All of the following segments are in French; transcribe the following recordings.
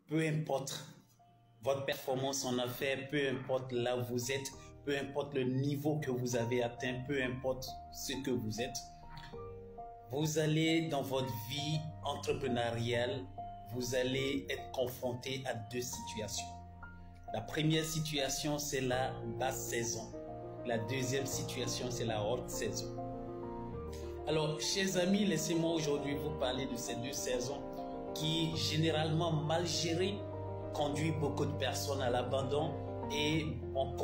peu importe votre performance en affaires, peu importe là où vous êtes, peu importe le niveau que vous avez atteint, peu importe ce que vous êtes, vous allez dans votre vie entrepreneuriale, vous allez être confronté à deux situations. La première situation, c'est la basse saison. La deuxième situation, c'est la haute saison. Alors, chers amis, laissez-moi aujourd'hui vous parler de ces deux saisons qui, généralement mal gérées, conduit beaucoup de personnes à l'abandon et a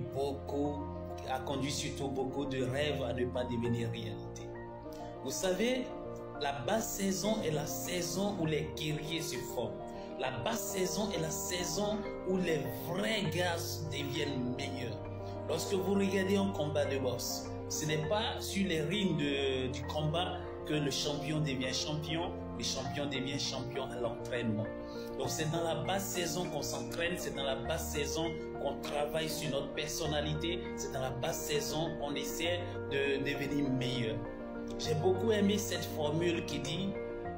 conduit surtout beaucoup de rêves à ne pas devenir réalité. Vous savez, la basse saison est la saison où les guerriers se forment. La basse saison est la saison où les vrais gars deviennent meilleurs. Lorsque vous regardez un combat de boxe, ce n'est pas sur les rings du combat que le champion devient champion, le champion devient champion à l'entraînement. Donc c'est dans la basse saison qu'on s'entraîne, c'est dans la basse saison qu'on travaille sur notre personnalité, c'est dans la basse saison qu'on essaie de devenir meilleur. J'ai beaucoup aimé cette formule qui dit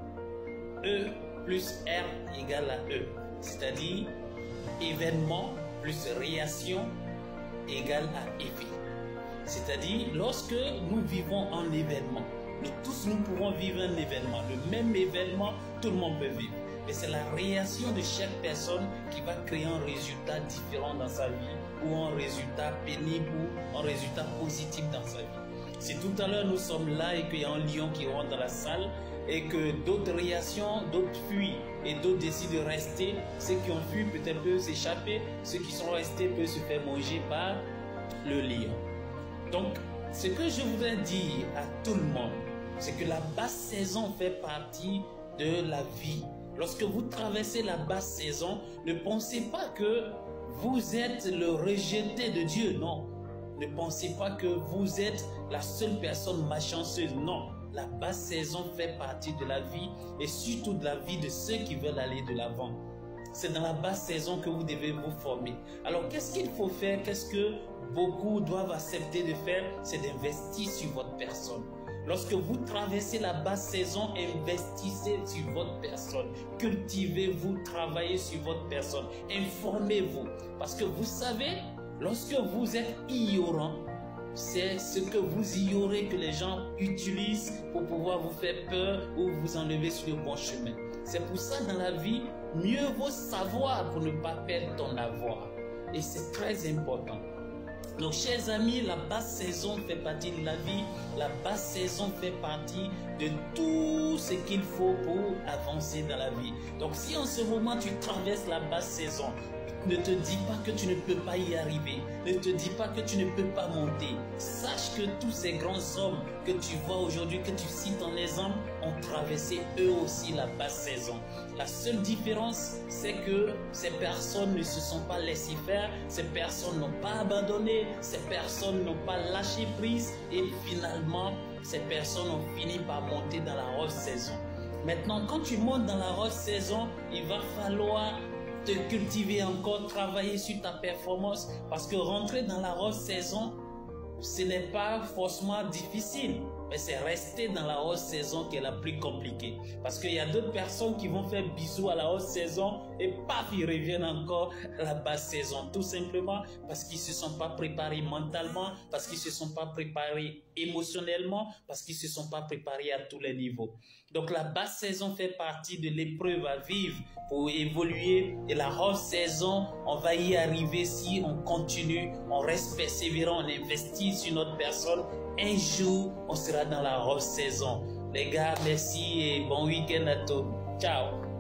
E plus R égale à E, c'est-à-dire événement plus réaction égale à effet. C'est-à-dire, lorsque nous vivons un événement, nous pouvons vivre un événement, le même événement, tout le monde peut vivre. Mais c'est la réaction de chaque personne qui va créer un résultat différent dans sa vie, ou un résultat pénible, ou un résultat positif dans sa vie. Si tout à l'heure nous sommes là et qu'il y a un lion qui rentre dans la salle, et que d'autres réactions, d'autres fuient, et d'autres décident de rester, ceux qui ont fui peut-être peuvent s'échapper, ceux qui sont restés peuvent se faire manger par le lion. Donc, ce que je voudrais dire à tout le monde, c'est que la basse saison fait partie de la vie. Lorsque vous traversez la basse saison, ne pensez pas que vous êtes le rejeté de Dieu, non. Ne pensez pas que vous êtes la seule personne malchanceuse, non. La basse saison fait partie de la vie et surtout de la vie de ceux qui veulent aller de l'avant. C'est dans la basse saison que vous devez vous former. Alors, qu'est-ce qu'il faut faire? Qu'est-ce que beaucoup doivent accepter de faire? C'est d'investir sur votre personne. Lorsque vous traversez la basse saison, investissez sur votre personne. Cultivez-vous, travaillez sur votre personne. Informez-vous. Parce que vous savez, lorsque vous êtes ignorant, c'est ce que vous ignorez que les gens utilisent pour pouvoir vous faire peur ou vous enlever sur le bon chemin. C'est pour ça, dans la vie, mieux vaut savoir pour ne pas perdre ton avoir. Et c'est très important. Donc, chers amis, la basse saison fait partie de la vie. La basse saison fait partie de tout ce qu'il faut pour avancer dans la vie. Donc, si en ce moment tu traverses la basse saison, ne te dis pas que tu ne peux pas y arriver. Ne te dis pas que tu ne peux pas monter. Sache que tous ces grands hommes que tu vois aujourd'hui, que tu cites en exemple, ont traversé eux aussi la basse saison. La seule différence, c'est que ces personnes ne se sont pas laissées faire, ces personnes n'ont pas abandonné, ces personnes n'ont pas lâché prise et finalement, ces personnes ont fini par monter dans la haute saison. Maintenant, quand tu montes dans la haute saison, il va falloir te cultiver encore, travailler sur ta performance parce que rentrer dans la haute saison, ce n'est pas forcément difficile, mais c'est rester dans la haute saison qui est la plus compliquée. Parce qu'il y a d'autres personnes qui vont faire bisous à la haute saison et paf, ils reviennent encore à la basse saison. Tout simplement parce qu'ils ne se sont pas préparés mentalement, parce qu'ils ne se sont pas préparés émotionnellement, parce qu'ils ne se sont pas préparés à tous les niveaux. Donc la basse saison fait partie de l'épreuve à vivre pour évoluer. Et la haute saison, on va y arriver si on continue, on reste persévérant, on investit sur notre personne. Un jour, on sera dans la haute saison. Les gars, merci et bon week-end à tous. Ciao.